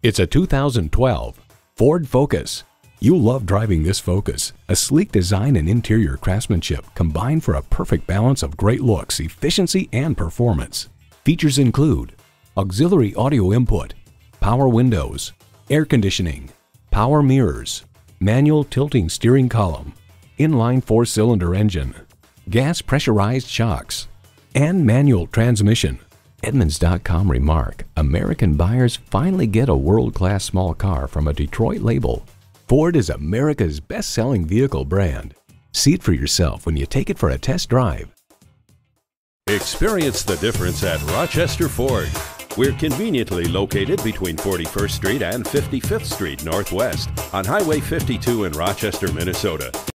It's a 2012 Ford Focus. You'll love driving this Focus. A sleek design and interior craftsmanship combine for a perfect balance of great looks, efficiency, and performance. Features include auxiliary audio input, power windows, air conditioning, power mirrors, manual tilting steering column, inline 4-cylinder engine, gas pressurized shocks, and manual transmission. Edmunds.com remark, American buyers finally get a world-class small car from a Detroit label. Ford is America's best-selling vehicle brand. See it for yourself when you take it for a test drive. Experience the difference at Rochester Ford. We're conveniently located between 41st Street and 55th Street Northwest on Highway 52 in Rochester, Minnesota.